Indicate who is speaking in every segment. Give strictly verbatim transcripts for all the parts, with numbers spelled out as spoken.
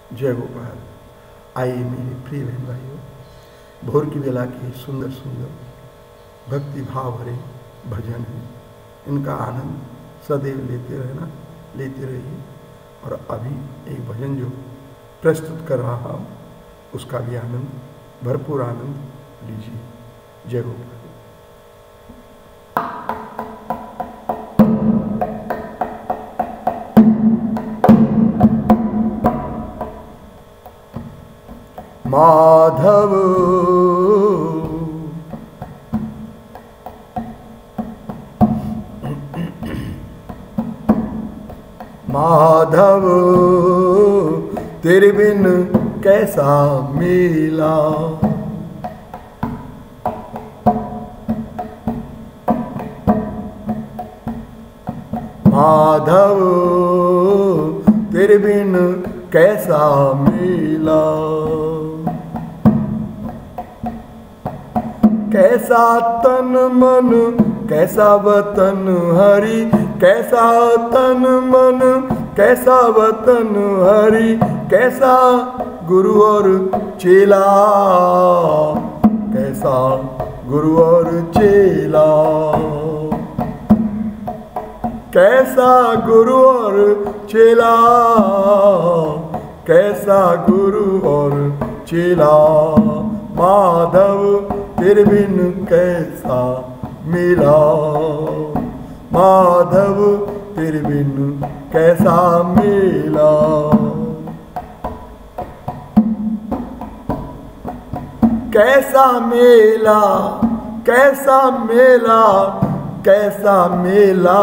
Speaker 1: जय गोपाल। आइए मेरे प्रिय बहन भाइयों, भोर की बेला के सुंदर सुंदर भक्ति भाव भरे भजन हैं, इनका आनंद सदैव लेते रहना लेते रहिए। और अभी एक भजन जो प्रस्तुत कर रहा हूँ उसका भी आनंद, भरपूर आनंद लीजिए। जय गोपाल। माधव माधव तेरे बिन कैसा मेला, माधव तेरे बिन कैसा मेला, कैसा तन मन कैसा वतन हरि, कैसा तन मन कैसा वतन हरि, कैसा गुरु और चेला, कैसा गुरु और चेला, कैसा गुरु और चेला, कैसा गुरु और चेला, माधव तेरे बिन कैसा मिला, माधव तेरे बिन कैसा मिला। कैसा मेला कैसा मेला कैसा मेला,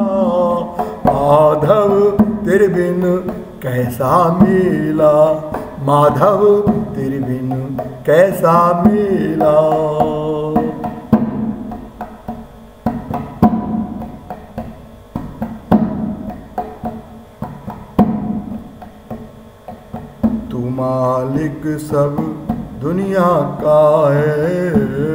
Speaker 1: माधव तेरे बिन कैसा मेला, माधव तेरे बिन कैसा मेला। तू मालिक सब दुनिया का है,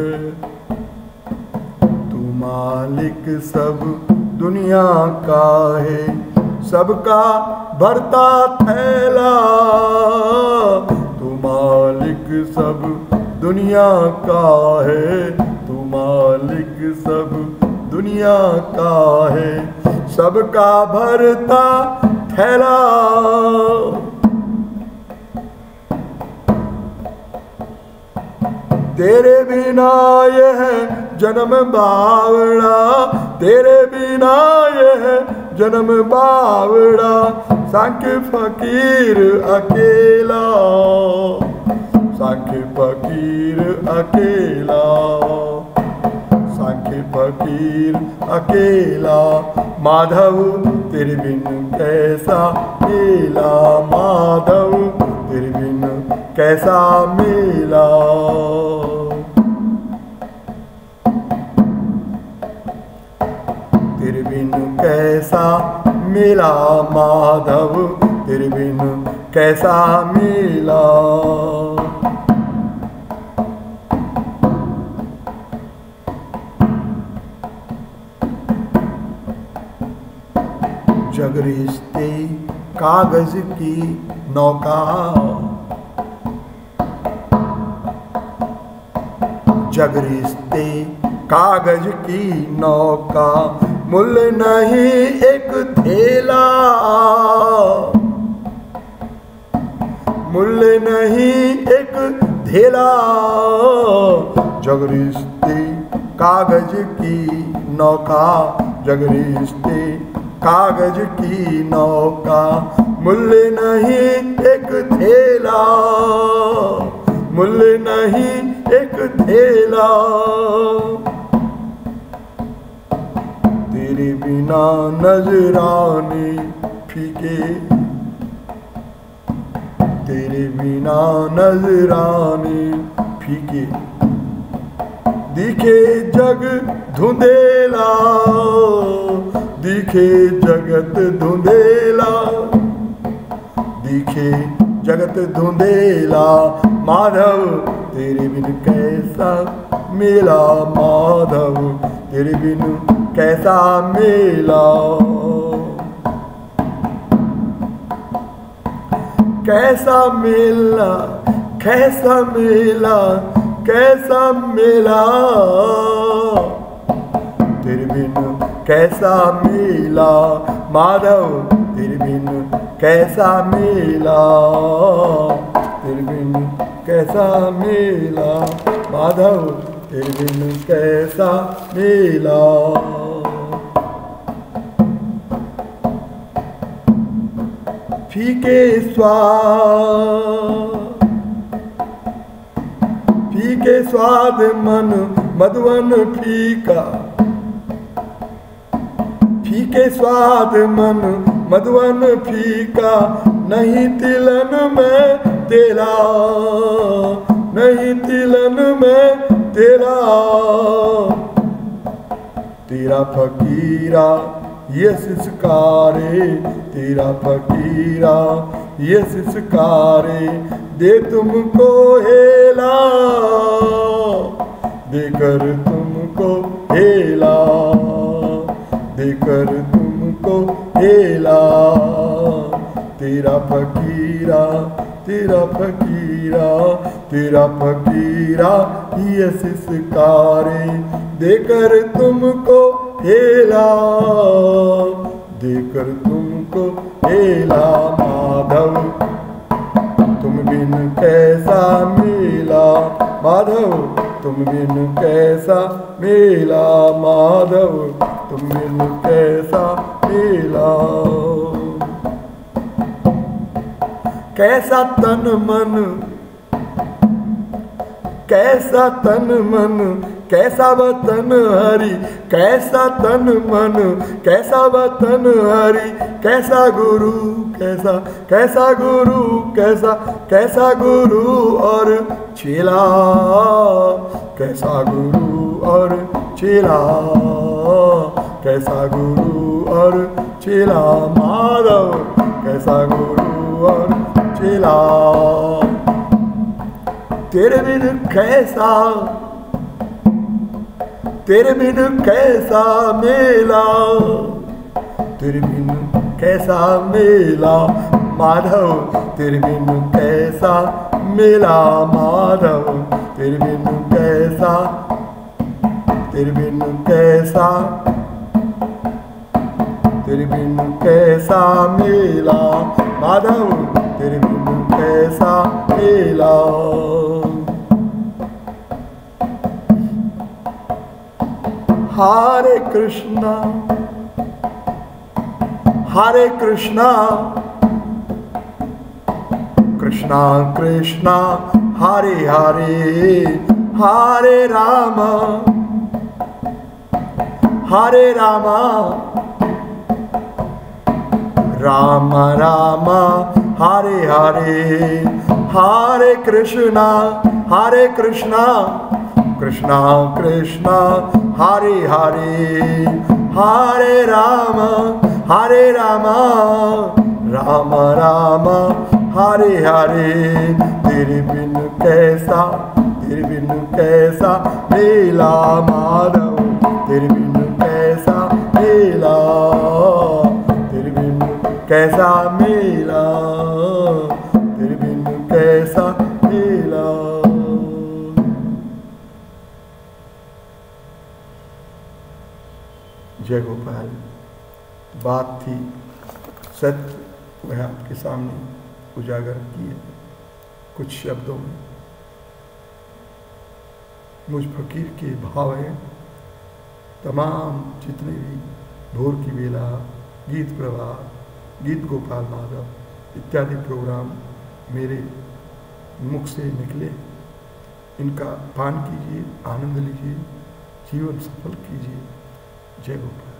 Speaker 1: तू मालिक सब दुनिया का है, सबका भरता थैला, तू मालिक सब दुनिया का है, तू मालिक सब दुनिया का है, सबका भरता थैला, तेरे बिना ये है जन्म बावड़ा, तेरे बिना ये है जन्म बावड़ा, सांख्य फकीर अकेला, सांख्य फकीर अकेला, सांख्य फकीर अकेला, माधव तेरे बिन कैसा मेला, माधव तेरे बिन कैसा मेला। तेरे बिन कैसा मेला, माधव तेरे बिन कैसा मेला। जग रिश्ते कागज की नौका, जग रिश्ते कागज की नौका, मूल्य नहीं एक थैला, मूल्य नहीं एक थैला, जग रिश्ते कागज की नौका, जग रिश्ते कागज की नौका, मूल्य नहीं एक थैला, मूल्य नहीं एक थैला, तेरे बिना नजराने फीके, तेरे बिना नजराने फीके, दिखे जग धुंधेला, दिखे जगत धुंधेला, दिखे जगत धुंधेला, माधव तेरे बिन कैसा मेला, माधव तेरे बिन कैसा मेला। कैसा मेला, कैसा मेला, कैसा मेला, तेरे बिन कैसा मेला माधव, तेरे बिन कैसा मेला, तेरे बिन कैसा मेला माधव, तेरे बिन कैसा मेला। फीके स्वाद, फीके स्वाद मन मधुवन फीका, फीके स्वाद मन मधुवन फीका, नहीं तिलन में तेरा, नहीं तिलन में तेरा, तेरा फकीरा ये सिसकारे, तेरा फकीरा ये सिसकारे, दे तुमको हेला, देकर तुमको हेला, देकर तुमको हेला, तेरा फकीरा, तेरा फकीरा, तेरा फकीरा ये सिसकारे, देकर तुमको हेला, देकर तुमको हेला माधव, तुम बिन कैसा मेला माधव, तुम बिन कैसा मेला माधव, तुम बिन कैसा मेला। कैसा तन मन, कैसा तन मन, कैसा वतन हरि, कैसा तन मन, कैसा वतन हरि, कैसा गुरु, कैसा कैसा गुरु, कैसा कैसा गुरु और चेला, कैसा गुरु और चेला, कैसा गुरु और चेला माधव, कैसा गुरु और चेला, तेरे बिन कैसा, तेरे बिन कैसा मेला, तेरे बिन कैसा मेला माधव, तेरे बिन कैसा मेला माधव, तेरे बिन कैसा, तेरे बिन कैसा, तेरे बिन कैसा मेला माधव, तेरे बिन कैसा मेला। हरे कृष्णा, हरे कृष्णा, कृष्णा कृष्णा हरे हरे, हरे राम, हरे राम, राम राम हरे हरे, हरे कृष्णा, हरे कृष्णा, कृष्णा कृष्णा हरे हरे, हरे राम, हरे राम, राम राम हरे हरे, तेरे बिन कैसा, तेरे बिन कैसा मेला माधव, तेरे बिन कैसा मेला, तेरे बिन कैसा मेला, तेरे बिन कैसा मेला। जय गोपाल। बात थी सत्य, वह आपके सामने उजागर की है कुछ शब्दों में। मुझ फकीर के भाव हैं। तमाम जितने भी भोर की बेला, गीत प्रवाह, गीत गोपाल माधव इत्यादि प्रोग्राम मेरे मुख से निकले, इनका पान कीजिए, आनंद लीजिए, जीवन सफल कीजिए। जय गोपाल।